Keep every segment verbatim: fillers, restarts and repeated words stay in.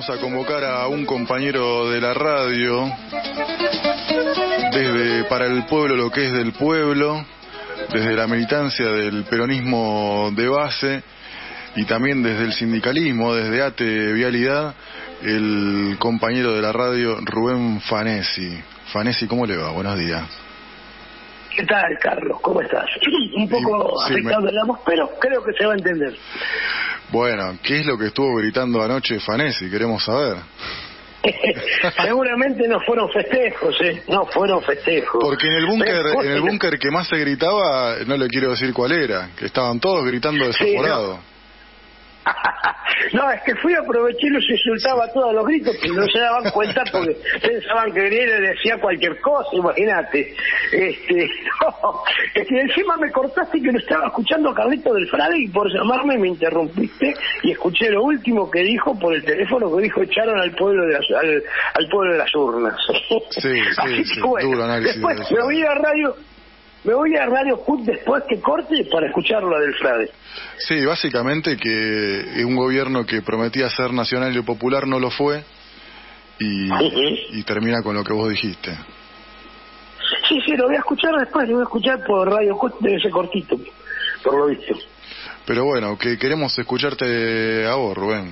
vamos a convocar a un compañero de la radio, desde Para el Pueblo, lo que es del pueblo, desde la militancia del peronismo de base y también desde el sindicalismo, desde ATE Vialidad, el compañero de la radio Rubén Fanesi. Fanesi, ¿cómo le va? Buenos días. ¿Qué tal, Carlos? ¿Cómo estás? Un poco y, afectado sí, me... la voz, pero creo que se va a entender. Bueno, ¿qué es lo que estuvo gritando anoche Fanesi? Queremos saber. Seguramente no fueron festejos, ¿eh? No fueron festejos. Porque en el búnker, en el búnker que más se gritaba, no le quiero decir cuál era, que estaban todos gritando desaforado. Sí, no. No, es que fui a aproveché y los insultaba a todos los gritos, que no se daban cuenta porque pensaban que venía y decía cualquier cosa, imagínate. Este, no, es que encima me cortaste que lo estaba escuchando a Carlito del Frade y por llamarme me interrumpiste y escuché lo último que dijo por el teléfono, que dijo echaron al pueblo de las, al, al pueblo de las urnas. Sí, sí, Así sí, que, bueno, duro análisis. Después me voy a radio... Me voy a Radio Cut después que corte para escucharlo del Frade. Sí, básicamente que un gobierno que prometía ser nacional y popular no lo fue y, uh-huh. y termina con lo que vos dijiste. Sí, sí, lo voy a escuchar después, lo voy a escuchar por Radio Cut, debe ser cortito, por lo visto. Pero bueno, que queremos escucharte a vos, Rubén.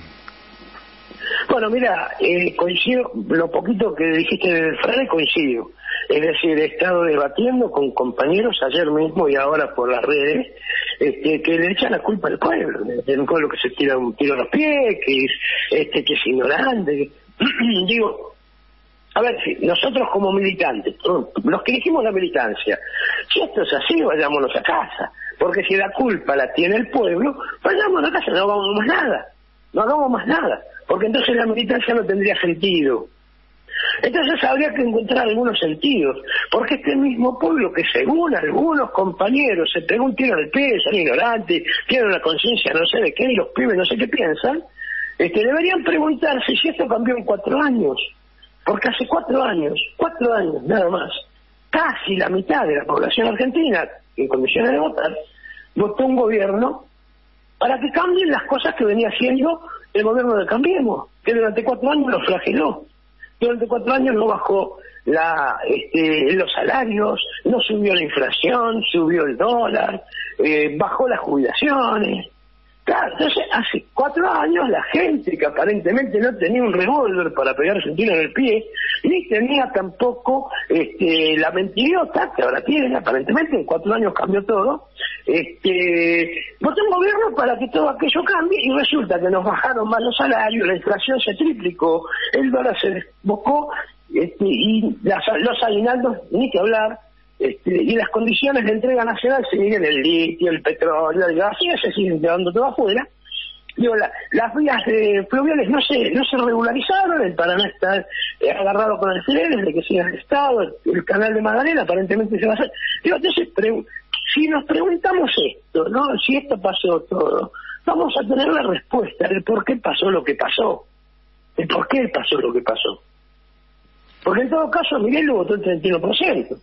Bueno, mira, eh, coincido, lo poquito que dijiste del Frade coincido. Es decir, he estado debatiendo con compañeros ayer mismo y ahora por las redes, este, que le echan la culpa al pueblo, del pueblo que se tira un tiro a los pies, que es, este, que es ignorante. Digo, a ver, si nosotros como militantes, los que elegimos la militancia, si esto es así, vayámonos a casa, porque si la culpa la tiene el pueblo, vayámonos a casa, no hagamos más nada, no hagamos más nada, porque entonces la militancia no tendría sentido. Entonces habría que encontrar algunos sentidos, porque este mismo pueblo que según algunos compañeros se pegó un tiro al pie, son ignorantes, tienen una conciencia no sé de qué, y los pibes no sé qué piensan, este, deberían preguntarse si esto cambió en cuatro años, porque hace cuatro años, cuatro años nada más, casi la mitad de la población argentina, en condiciones de votar, votó un gobierno para que cambien las cosas que venía haciendo el gobierno de Cambiemos, que durante cuatro años lo flageló. Durante cuatro años no bajó la, este, los salarios, no subió la inflación, subió el dólar, eh, bajó las jubilaciones. Claro, entonces hace cuatro años la gente que aparentemente no tenía un revólver para pegarse un tiro en el pie, ni tenía tampoco este, la mentirota que ahora tienen, aparentemente en cuatro años cambió todo, este, votó un gobierno para que todo aquello cambie y resulta que nos bajaron más los salarios, la inflación se triplicó, el dólar se desbocó este, y las, los aguinaldos, ni que hablar. Este, y las condiciones de entrega nacional siguen el litio, el petróleo, el gas, y se siguen quedando todo afuera. Digo, la, las vías eh, fluviales no se no se regularizaron, el Paraná está eh, agarrado con alfileres de que siga el Estado, el, el canal de Magdalena aparentemente se va a hacer. Digo, entonces, pre- si nos preguntamos esto, ¿no? Si esto pasó todo, vamos a tener la respuesta del por qué pasó lo que pasó, el por qué pasó lo que pasó. Porque en todo caso Miguel lo votó el treinta y uno por ciento.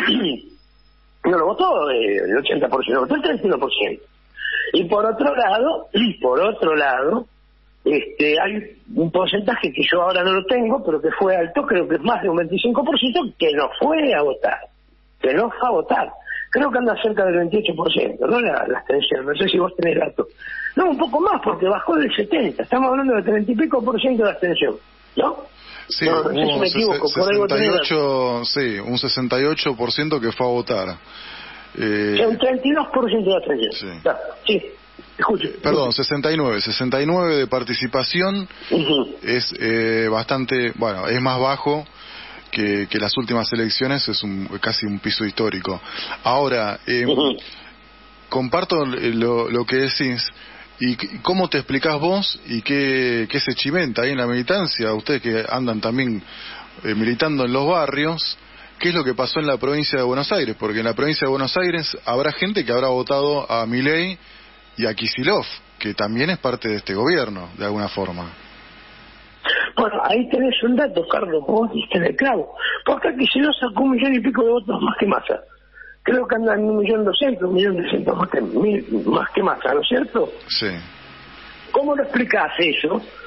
No lo votó eh, el ochenta por ciento, lo votó el treinta y uno por ciento. Y por otro lado, por otro lado, este, hay un porcentaje que yo ahora no lo tengo, pero que fue alto, creo que es más de un veinticinco por ciento, que no fue a votar, que no fue a votar. Creo que anda cerca del veintiocho por ciento, ¿no? La, la abstención, no sé si vos tenés datos. No, un poco más, porque bajó del setenta, estamos hablando del treinta y pico por ciento de abstención, ¿no? Sí, no, no hubo sé si me equivoco, sesenta y ocho, sí, un sesenta y ocho por ciento que fue a votar. Eh, un treinta y dos por ciento de atención. Sí. Ah, sí, escuche. Perdón, sesenta y nueve, sesenta y nueve de participación. Uh-huh. Es eh, bastante, bueno, es más bajo que, que las últimas elecciones, es un, casi un piso histórico. Ahora, eh, uh-huh. comparto lo, lo que decís. ¿Y cómo te explicás vos y qué, qué se chimenta ahí en la militancia? Ustedes que andan también eh, militando en los barrios, ¿qué es lo que pasó en la provincia de Buenos Aires? Porque en la provincia de Buenos Aires habrá gente que habrá votado a Milei y a Kicillof, que también es parte de este gobierno, de alguna forma. Bueno, ahí tenés un dato, Carlos, vos diste en el clavo. Porque Kicillof sacó un millón y pico de votos más que Massa. Creo que andan en un millón doscientos, un millón doscientos más que, mil, más que Massa, ¿no es cierto? Sí. ¿Cómo lo explicás eso?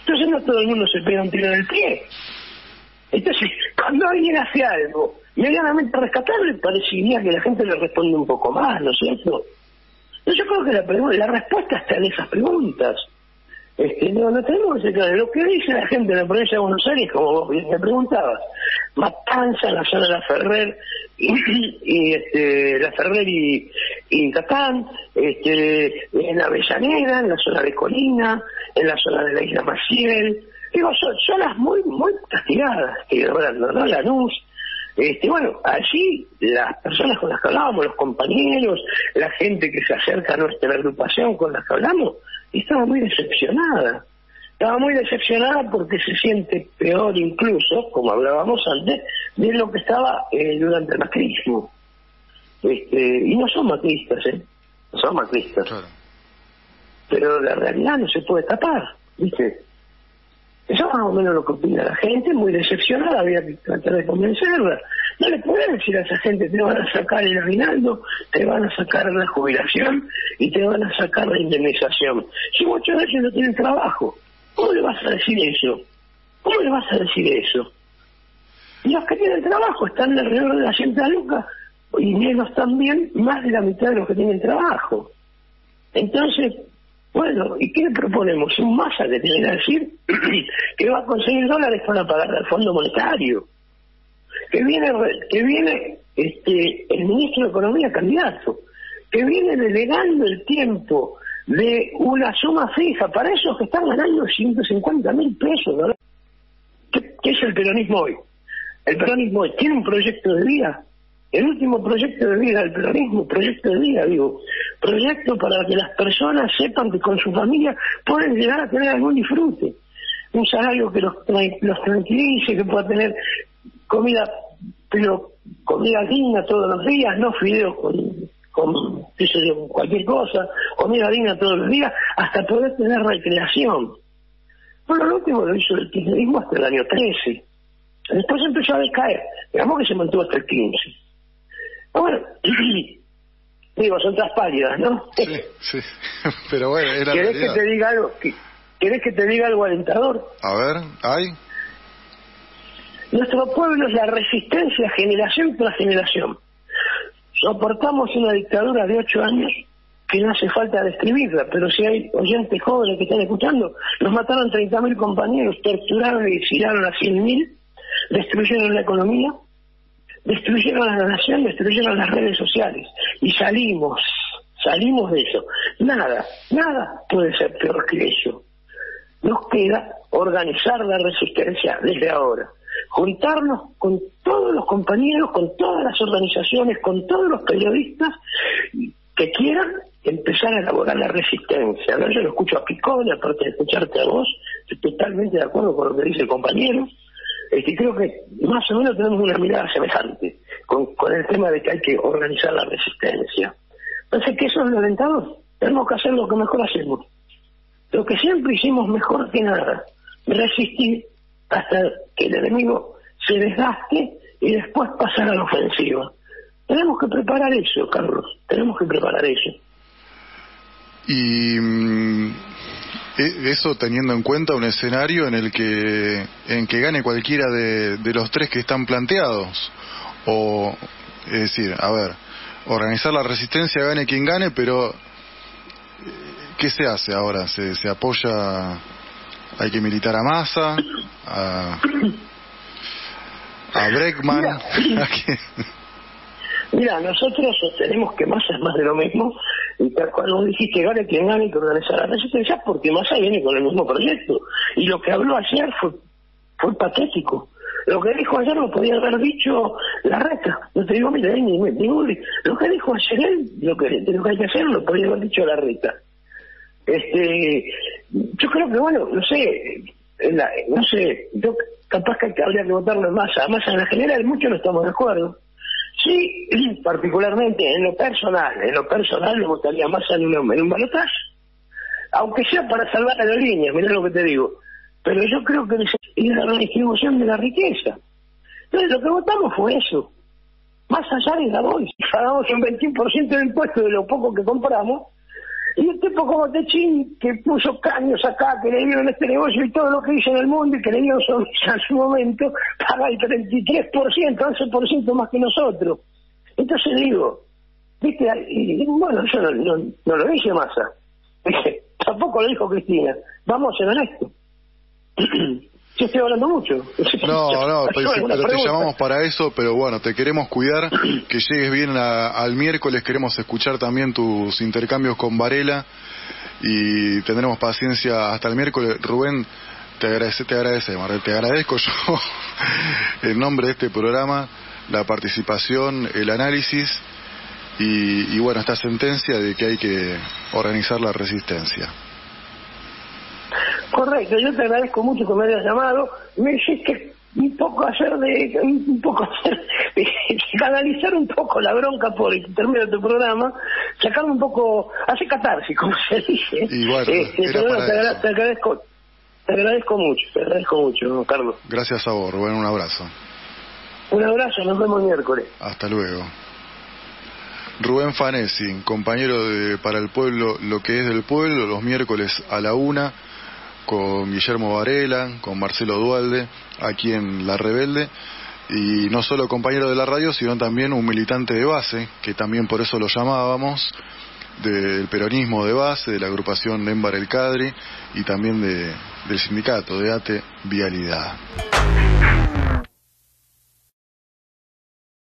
Entonces no todo el mundo se pega un tiro en el pie. Entonces, cuando alguien hace algo medianamente rescatable, parecería que la gente le responde un poco más, ¿no es cierto? Yo creo que la, pregunta, la respuesta está en esas preguntas. Este, no, no tenemos que ser claros. Lo que dice la gente de la provincia de Buenos Aires, como vos bien me preguntabas, Matanza, en la zona de La Ferrer, y, y este, La Ferrer y, y Catán, este, en Avellaneda, en la zona de Colina, en la zona de la Isla Maciel. Digo, son zonas muy, muy castigadas, que hablando, ¿no? Lanús. Este, bueno, allí las personas con las que hablábamos, los compañeros, la gente que se acerca a nuestra agrupación con las que hablamos, estaba muy decepcionada. Estaba muy decepcionada porque se siente peor incluso, como hablábamos antes, de lo que estaba eh, durante el macrismo. Este, y no son macristas, ¿eh? No son macristas. Claro. Pero la realidad no se puede tapar, ¿viste? Eso es más o menos lo que opina la gente, muy decepcionada, había que tratar de convencerla. No le podés decir a esa gente, te van a sacar el aguinaldo, te van a sacar la jubilación y te van a sacar la indemnización. Si muchos de ellos no tienen trabajo, ¿cómo le vas a decir eso? ¿Cómo le vas a decir eso? Y los que tienen trabajo están alrededor de las cien lucas, y menos también, más de la mitad de los que tienen trabajo. Entonces, bueno, ¿y qué le proponemos? Un Massa que tiene que decir que va a conseguir dólares para pagar al Fondo Monetario. Que viene que viene este el ministro de Economía candidato. Que viene delegando el tiempo de una suma fija para esos que están ganando ciento cincuenta mil pesos, ¿no? ¿Qué, ¿Qué es el peronismo hoy? El peronismo hoy tiene un proyecto de vida. El último proyecto de vida del peronismo, proyecto de vida, digo, proyecto para que las personas sepan que con su familia pueden llegar a tener algún disfrute, un salario que los, los tranquilice, que pueda tener comida, pero comida digna todos los días, no fideos con, con qué sé yo, cualquier cosa, comida digna todos los días, hasta poder tener recreación. Bueno, lo último lo hizo el kirchnerismo hasta el año trece, después empezó a decaer, digamos que se mantuvo hasta el quince. Bueno, digo, son todas pálidas, ¿no? Sí, sí, pero bueno, era ¿Querés que te diga algo? ¿Querés que te diga algo alentador? A ver, ¿hay? Nuestro pueblo es la resistencia generación tras generación. Soportamos una dictadura de ocho años que no hace falta describirla, pero si hay oyentes jóvenes que están escuchando, nos mataron treinta mil compañeros, torturaron y exilaron a cien mil, destruyeron la economía, destruyeron a la nación, destruyeron las redes sociales y salimos, salimos de eso. Nada, nada puede ser peor que eso. Nos queda organizar la resistencia desde ahora, juntarnos con todos los compañeros, con todas las organizaciones, con todos los periodistas que quieran empezar a elaborar la resistencia, ¿no? Yo lo escucho a Picone, aparte de escucharte a vos, estoy totalmente de acuerdo con lo que dice el compañero. Este, creo que más o menos tenemos una mirada semejante con, con el tema de que hay que organizar la resistencia. Entonces, ¿qué eso es lo alentador? Tenemos que hacer lo que mejor hacemos, lo que siempre hicimos mejor que nada, resistir hasta que el enemigo se desgaste y después pasar a la ofensiva. Tenemos que preparar eso, Carlos, tenemos que preparar eso. Y mm, eso teniendo en cuenta un escenario en el que en que gane cualquiera de, de los tres que están planteados, o es decir, a ver, organizar la resistencia, gane quien gane, pero ¿qué se hace ahora? ¿Se, se apoya, hay que militar a Massa, a, a Bregman? Mira, mira, nosotros sostenemos que Massa es más de lo mismo, y tal cual vos dijiste, gane quien gane, hay que organizar la resistencia, porque Massa viene con el mismo proyecto, y lo que habló ayer fue, fue patético. Lo que dijo ayer lo podía haber dicho Larreta, no te digo mira, ni, ni, ni lo que dijo ayer él, lo que, lo que hay que hacer lo podía haber dicho Larreta. Este, yo creo que bueno, no sé, la, no sé, yo capaz que habría que votarlo en Massa, Massa en la general muchos no estamos de acuerdo. Sí, particularmente en lo personal, en lo personal me gustaría Massa en, una, en un balotaje, aunque sea para salvar aerolíneas, mirá lo que te digo, pero yo creo que es la redistribución de la riqueza. Entonces lo que votamos fue eso, más allá de la bolsa, pagamos un veintiuno por ciento de impuesto de lo poco que compramos, Y un tipo como Techín, que puso caños acá, que le dieron este negocio y todo lo que hizo en el mundo y que le dieron sonrisa en su momento, paga el treinta y tres por ciento, once por ciento más que nosotros. Entonces digo, viste, y, y bueno, yo no, no, no lo dice Massa, tampoco lo dijo Cristina, vamos a hacer esto. Yo estoy hablando mucho. No, no, pero, pero te llamamos para eso, pero bueno, te queremos cuidar, que llegues bien a, al miércoles, queremos escuchar también tus intercambios con Varela y tendremos paciencia hasta el miércoles. Rubén, te agradece, te agradecemos, te agradezco yo en nombre de este programa la participación, el análisis y, y bueno, esta sentencia de que hay que organizar la resistencia. Correcto, yo te agradezco mucho que me hayas llamado, me hiciste un poco hacer de, un poco hacer, de, canalizar un poco la bronca por intermedio de tu programa, sacarme un poco, hacer catarsis, como se dice. Y bueno, este, era pero bueno, para te, eso. te agradezco, te agradezco mucho, te agradezco mucho, Carlos. Gracias a vos, Rubén, un abrazo. Un abrazo, nos vemos el miércoles. Hasta luego. Rubén Fanesi, compañero de Para el Pueblo, lo que es del pueblo, los miércoles a la una, con Guillermo Varela, con Marcelo Duhalde, aquí en La Rebelde, y no solo compañero de la radio, sino también un militante de base, que también por eso lo llamábamos, del peronismo de base, de la agrupación Lembar El Cadri, y también de, del sindicato de ATE Vialidad.